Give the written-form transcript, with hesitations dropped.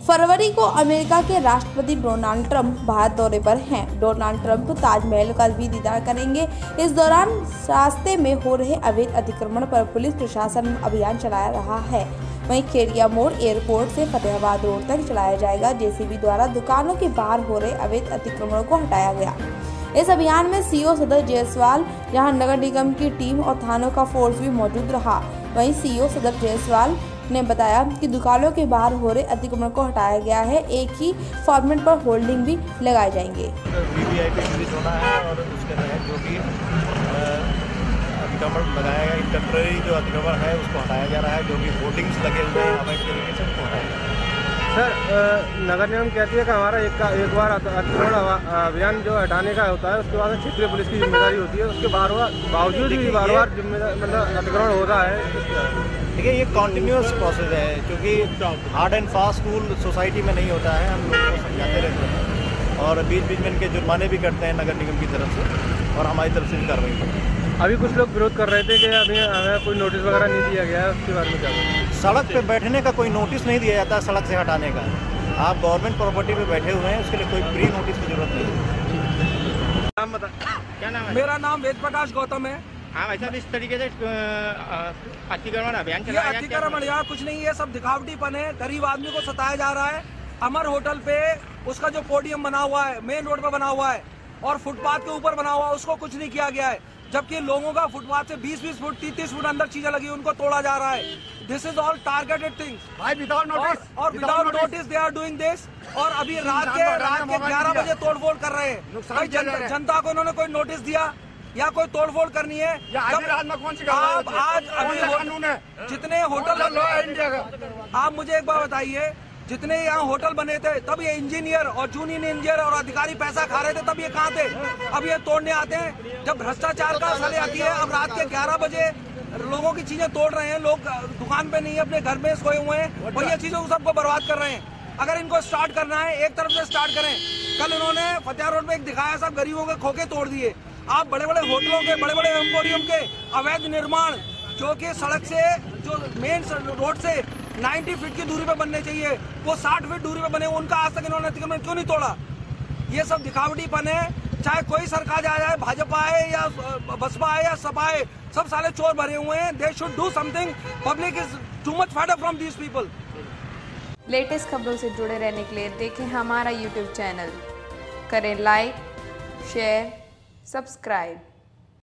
फरवरी को अमेरिका के राष्ट्रपति डोनाल्ड ट्रंप भारत दौरे पर हैं। डोनाल्ड ट्रंप ताजमहल का भी दीदार करेंगे। इस दौरान रास्ते में हो रहे अवैध अतिक्रमण पर पुलिस प्रशासन अभियान चला रहा है। वहीं खेड़िया मोड़ एयरपोर्ट से फतेहाबाद रोड तक चलाया जाएगा। जेसीबी द्वारा दुकानों के बाहर हो रहे अवैध अतिक्रमण को हटाया गया। इस अभियान में सीओ सदर जायसवाल, जहां नगर निगम की टीम और थानों का फोर्स भी मौजूद रहा। वहीं सीओ सदर जायसवाल ने बताया कि दुकानों के बाहर हो रहे अतिक्रमण को हटाया गया है। एक ही फॉर्मेट पर होल्डिंग भी लगाए जाएंगे। होना है और उसके तहत जो भी अतिक्रमण लगाया गया, टेम्परेरी जो अतिक्रमण है उसको हटाया जा रहा है। जो भी होर्डिंग्स लगे हुए हैं अवैध तरीके से उनको हटाया जा रहा है। सर, नगर निगम कहती है कि हमारा एक बार अतिक्रमण अभियान जो हटाने का होता है उसके बाद क्षेत्रीय पुलिस की जिम्मेदारी होती है। उसके बावजूद भी बार बार मतलब अतिक्रमण हो रहा है। देखिए, ये कॉन्टिन्यूस प्रोसेस है, क्योंकि hard and fast rule society में नहीं होता है। हम लोगों को समझाते रहते हैं और बीच बीच में इनके जुर्माने भी करते हैं नगर निगम की तरफ से और हमारी तरफ से भी कार्रवाई करते हैं। अभी कुछ लोग विरोध कर रहे थे कि अभी हमें कोई नोटिस वगैरह नहीं दिया गया है, उसके बारे में क्या? सड़क पे बैठने का कोई नोटिस नहीं दिया जाता सड़क से हटाने का। आप गवर्नमेंट प्रॉपर्टी पे बैठे हुए हैं, उसके लिए कोई प्री नोटिस की जरूरत नहीं है। नाम बता। क्या नाम है? मेरा नाम वेद प्रकाश गौतम है। हाँ, वैसा इस तरीके से अतिक्रमण अभियान चलाया गया। अतिक्रमण यहाँ कुछ नहीं है, सब दिखावटीपन है। गरीब आदमी को सताया जा रहा है। अमर होटल पे उसका जो पोडियम बना हुआ है मेन रोड पे बना हुआ है और फुटपाथ के ऊपर बना हुआ है, उसको कुछ नहीं किया गया है। जबकि लोगों का फुटपाथ से 20-20 फुट 30-30 फुट अंदर चीजें लगी, उनको तोड़ा जा रहा है। This is all targeted things और without notice they are doing this. और अभी रात के 11 बजे तोड़फोड़ कर रहे हैं। जनता को इन्होंने कोई नोटिस दिया या कोई तोड़फोड़ करनी है? आप आज अभी जितने होटल, आप मुझे एक बार बताइए, जितने यहाँ होटल बने थे तब ये इंजीनियर और जूनियर इंजीनियर और अधिकारी पैसा खा रहे थे, तब ये कहाँ थे? अब ये तोड़ने आते हैं जब भ्रष्टाचार का साले आती है। अब रात के 11 बजे लोगों की चीजें तोड़ रहे हैं। लोग दुकान पे नहीं है, अपने घर में सोए हुए हैं और ये चीजों को सबको बर्बाद कर रहे हैं। अगर इनको स्टार्ट करना है एक तरफ से स्टार्ट करें। कल इन्होंने फतेहा रोड में एक दिखाया, सब गरीबों के खोखे तोड़ दिए। आप बड़े बड़े होटलों के, बड़े बड़े एम्पोरियम के अवैध निर्माण जो कि सड़क से, जो मेन रोड से 90 फीट की दूरी पे बनने चाहिए, वो 60 फीट दूरी पे बने, उनका आज तक इन्होंने अतिक्रमण क्यों नहीं तोड़ा? ये सब दिखावटीपन है। चाहे कोई सरकार आ जाए, भाजपा आए या बसपा आए या सपा आए, सब साले चोर भरे हुए हैं। They should do something. Public is too much fed up from these people. Latest खबरों से जुड़े रहने के लिए देखें हमारा YouTube चैनल, करें लाइक, शेयर, सब्सक्राइब।